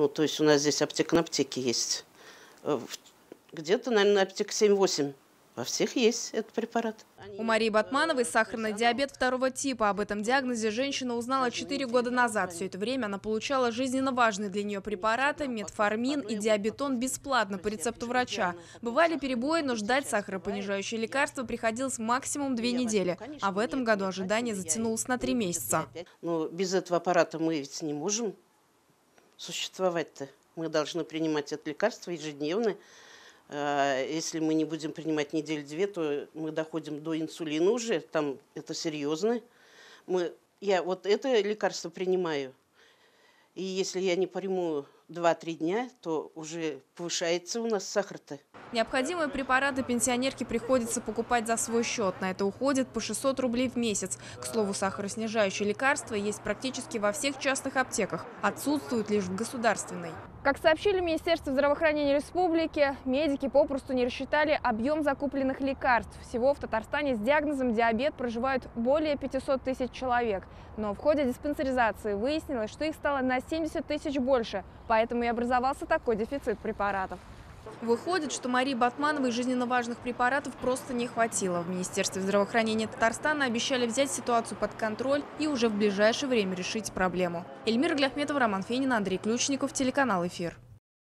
Ну, то есть у нас здесь аптека на аптеке есть. Где-то, наверное, аптека 7-8. Во всех есть этот препарат. У Марии Батмановой сахарный диабет второго типа. Об этом диагнозе женщина узнала 4 года назад. Все это время она получала жизненно важные для нее препараты метформин и диабетон бесплатно по рецепту врача. Бывали перебои, но ждать сахаропонижающие лекарства приходилось максимум 2 недели. А в этом году ожидание затянулось на 3 месяца. Но без этого аппарата мы ведь не можем существовать-то. Мы должны принимать это лекарство ежедневно. Если мы не будем принимать неделю-две, то мы доходим до инсулина уже. Там это серьезно. Я вот это лекарство принимаю. И если я не приму 2-3 дня, то уже повышается у нас сахар-то. Необходимые препараты пенсионерке приходится покупать за свой счет. На это уходит по 600 рублей в месяц. К слову, сахароснижающие лекарства есть практически во всех частных аптеках. Отсутствуют лишь в государственной. Как сообщили в Министерстве здравоохранения республики, медики попросту не рассчитали объем закупленных лекарств. Всего в Татарстане с диагнозом диабет проживают более 500 тысяч человек. Но в ходе диспансеризации выяснилось, что их стало на 70 тысяч больше. Поэтому и образовался такой дефицит препаратов. Выходит, что Марии Батмановой жизненно важных препаратов просто не хватило. В Министерстве здравоохранения Татарстана обещали взять ситуацию под контроль и уже в ближайшее время решить проблему. Эльмира Гляхметова, Роман Фенин, Андрей Ключников, телеканал «Эфир».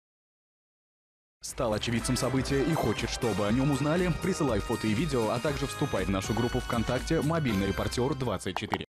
Стал очевидцем события и хочет, чтобы о нем узнали? Присылай фото и видео, а также вступай в нашу группу ВКонтакте «Мобильный репортер 24».